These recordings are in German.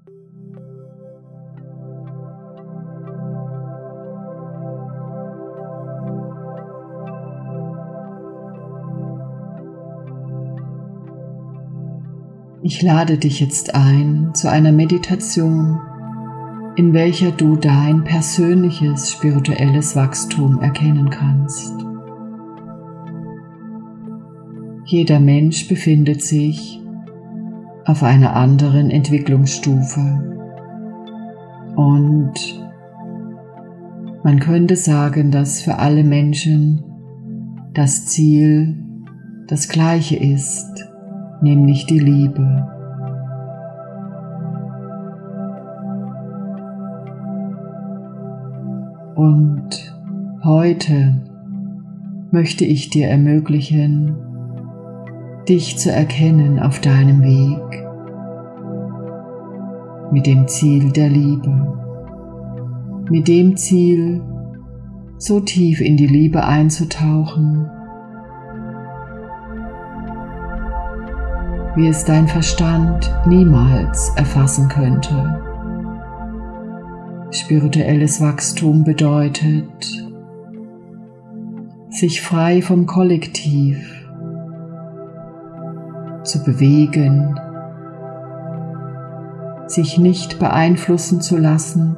Ich lade dich jetzt ein zu einer Meditation, in welcher du dein persönliches spirituelles Wachstum erkennen kannst. Jeder Mensch befindet sich auf einer anderen Entwicklungsstufe und man könnte sagen, dass für alle Menschen das Ziel das gleiche ist, nämlich die Liebe. Und heute möchte ich dir ermöglichen, dich zu erkennen auf deinem Weg mit dem Ziel der Liebe, mit dem Ziel, so tief in die Liebe einzutauchen, wie es dein Verstand niemals erfassen könnte. Spirituelles Wachstum bedeutet, sich frei vom Kollektiv zu bewegen, sich nicht beeinflussen zu lassen,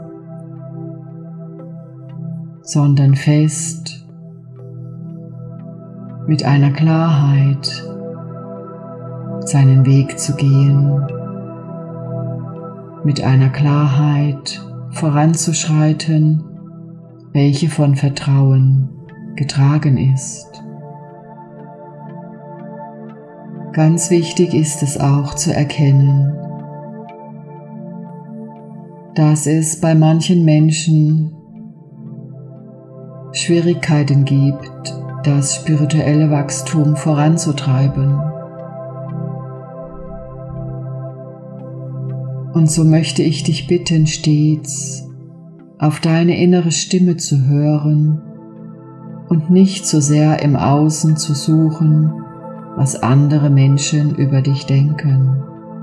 sondern fest mit einer Klarheit seinen Weg zu gehen, mit einer Klarheit voranzuschreiten, welche von Vertrauen getragen ist. Ganz wichtig ist es auch zu erkennen, dass es bei manchen Menschen Schwierigkeiten gibt, das spirituelle Wachstum voranzutreiben. Und so möchte ich dich bitten, stets auf deine innere Stimme zu hören und nicht so sehr im Außen zu suchen, was andere Menschen über dich denken.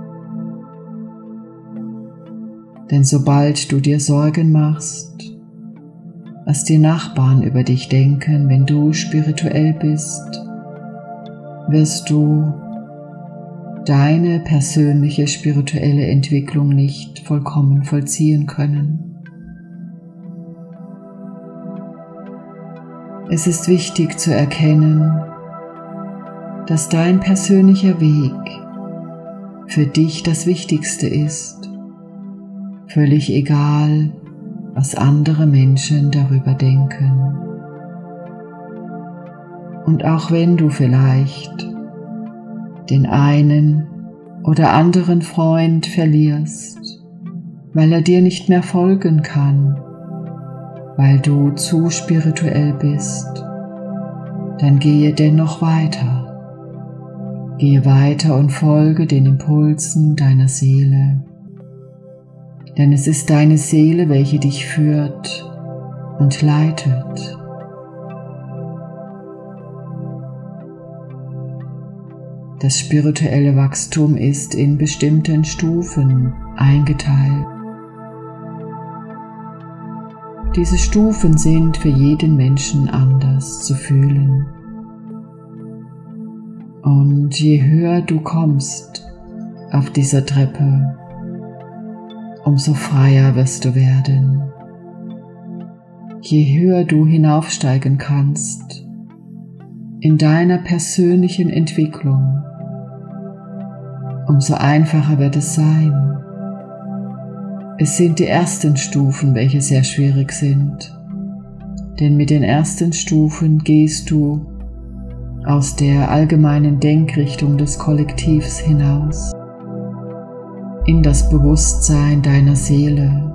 Denn sobald du dir Sorgen machst, was die Nachbarn über dich denken, wenn du spirituell bist, wirst du deine persönliche spirituelle Entwicklung nicht vollkommen vollziehen können. Es ist wichtig zu erkennen, dass dein persönlicher Weg für dich das Wichtigste ist, völlig egal, was andere Menschen darüber denken. Und auch wenn du vielleicht den einen oder anderen Freund verlierst, weil er dir nicht mehr folgen kann, weil du zu spirituell bist, dann gehe dennoch weiter. Gehe weiter und folge den Impulsen deiner Seele. Denn es ist deine Seele, welche dich führt und leitet. Das spirituelle Wachstum ist in bestimmten Stufen eingeteilt. Diese Stufen sind für jeden Menschen anders zu fühlen. Und je höher du kommst auf dieser Treppe, umso freier wirst du werden. Je höher du hinaufsteigen kannst in deiner persönlichen Entwicklung, umso einfacher wird es sein. Es sind die ersten Stufen, welche sehr schwierig sind, denn mit den ersten Stufen gehst du aus der allgemeinen Denkrichtung des Kollektivs hinaus in das Bewusstsein deiner Seele.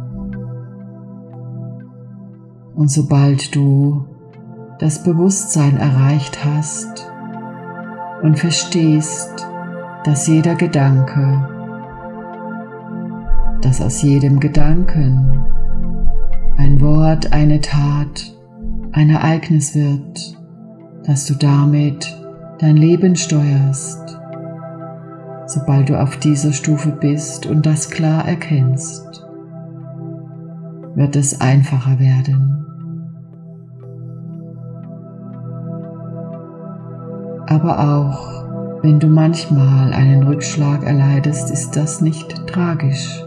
Und sobald du das Bewusstsein erreicht hast und verstehst, dass jeder Gedanke, dass aus jedem Gedanken ein Wort, eine Tat, ein Ereignis wird, dass du damit dein Leben steuerst, sobald du auf dieser Stufe bist und das klar erkennst, wird es einfacher werden. Aber auch wenn du manchmal einen Rückschlag erleidest, ist das nicht tragisch.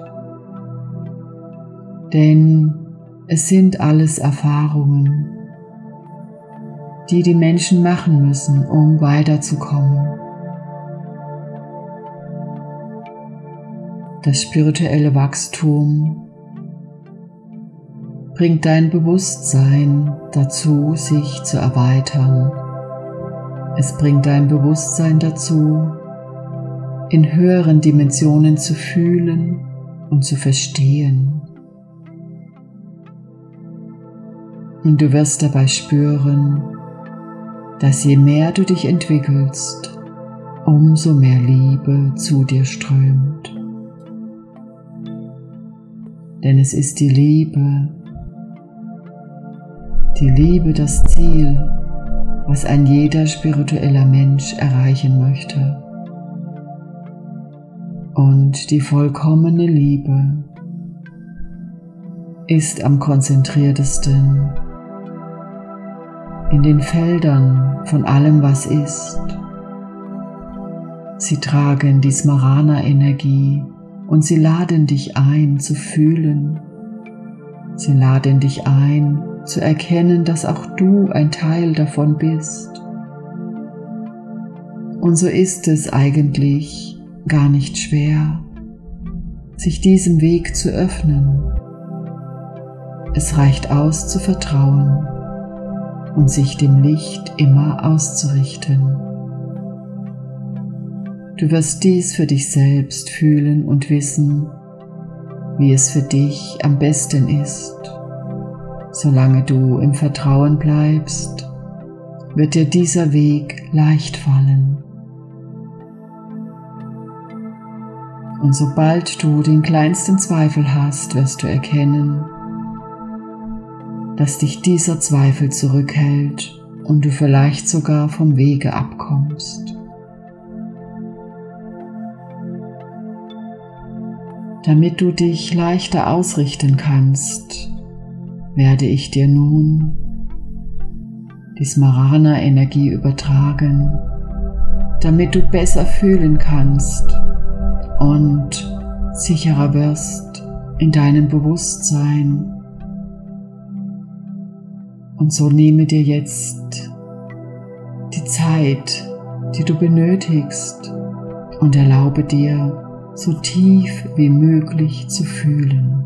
Denn es sind alles Erfahrungen, die die Menschen machen müssen, um weiterzukommen. Das spirituelle Wachstum bringt dein Bewusstsein dazu, sich zu erweitern. Es bringt dein Bewusstsein dazu, in höheren Dimensionen zu fühlen und zu verstehen. Und du wirst dabei spüren, dass je mehr du dich entwickelst, umso mehr Liebe zu dir strömt. Denn es ist die Liebe das Ziel, was ein jeder spiritueller Mensch erreichen möchte. Und die vollkommene Liebe ist am konzentriertesten in den Feldern von allem, was ist. Sie tragen die Smarana-Energie und sie laden dich ein zu fühlen. Sie laden dich ein zu erkennen, dass auch du ein Teil davon bist. Und so ist es eigentlich gar nicht schwer, sich diesem Weg zu öffnen. Es reicht aus zu vertrauen und sich dem Licht immer auszurichten. Du wirst dies für dich selbst fühlen und wissen, wie es für dich am besten ist. Solange du im Vertrauen bleibst, wird dir dieser Weg leicht fallen. Und sobald du den kleinsten Zweifel hast, wirst du erkennen, dass dich dieser Zweifel zurückhält und du vielleicht sogar vom Wege abkommst. Damit du dich leichter ausrichten kannst, werde ich dir nun die Smarana-Energie übertragen, damit du besser fühlen kannst und sicherer wirst in deinem Bewusstsein. Und so nehme dir jetzt die Zeit, die du benötigst, und erlaube dir, so tief wie möglich zu fühlen.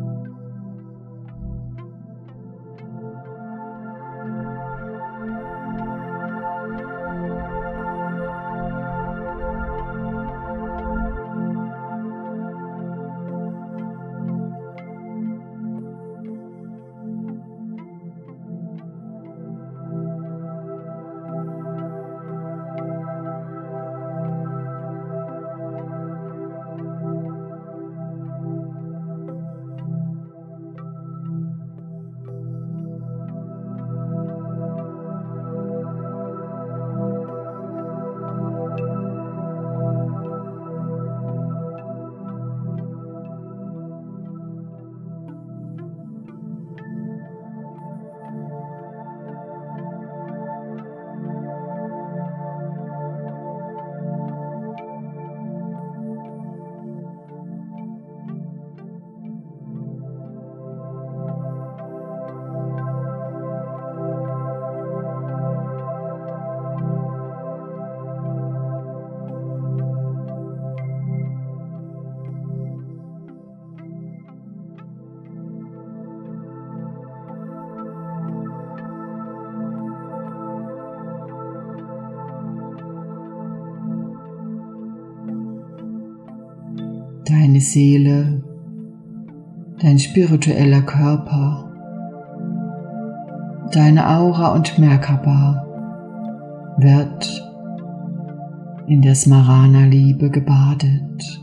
Deine Seele, dein spiritueller Körper, deine Aura und Merkaba wird in der Smarana-Liebe gebadet.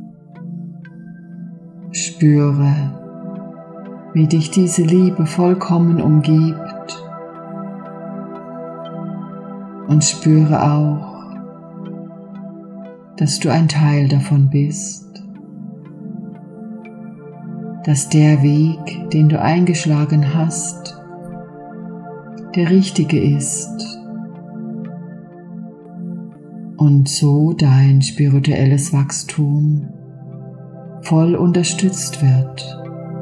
Spüre, wie dich diese Liebe vollkommen umgibt, und spüre auch, dass du ein Teil davon bist, dass der Weg, den du eingeschlagen hast, der richtige ist und so dein spirituelles Wachstum voll unterstützt wird.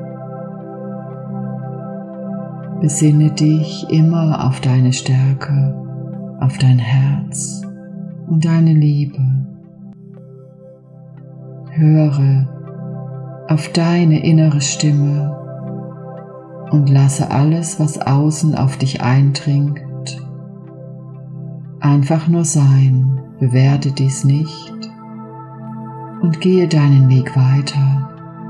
Besinne dich immer auf deine Stärke, auf dein Herz und deine Liebe. Höre auf deine innere Stimme und lasse alles, was außen auf dich eindringt, einfach nur sein. Bewerte dies nicht und gehe deinen Weg weiter.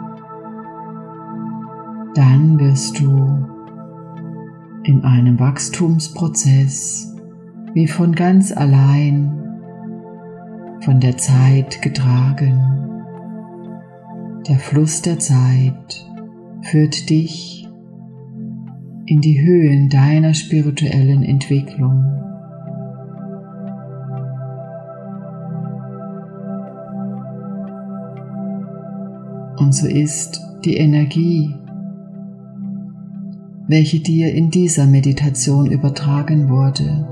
Dann wirst du in einem Wachstumsprozess wie von ganz allein von der Zeit getragen. Der Fluss der Zeit führt dich in die Höhen deiner spirituellen Entwicklung. Und so ist die Energie, welche dir in dieser Meditation übertragen wurde,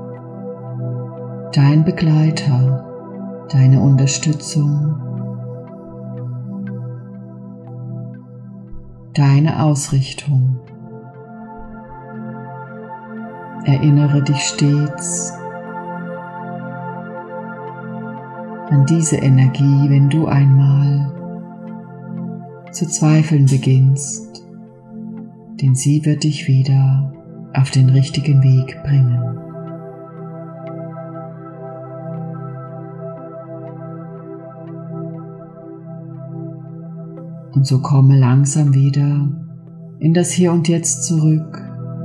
dein Begleiter, deine Unterstützung, deine Ausrichtung. Erinnere dich stets an diese Energie, wenn du einmal zu zweifeln beginnst, denn sie wird dich wieder auf den richtigen Weg bringen. Und so komme langsam wieder in das Hier und Jetzt zurück.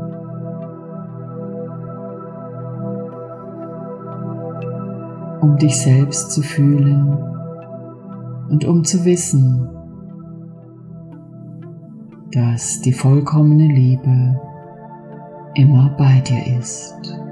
Um dich selbst zu fühlen und um zu wissen, dass die vollkommene Liebe immer bei dir ist.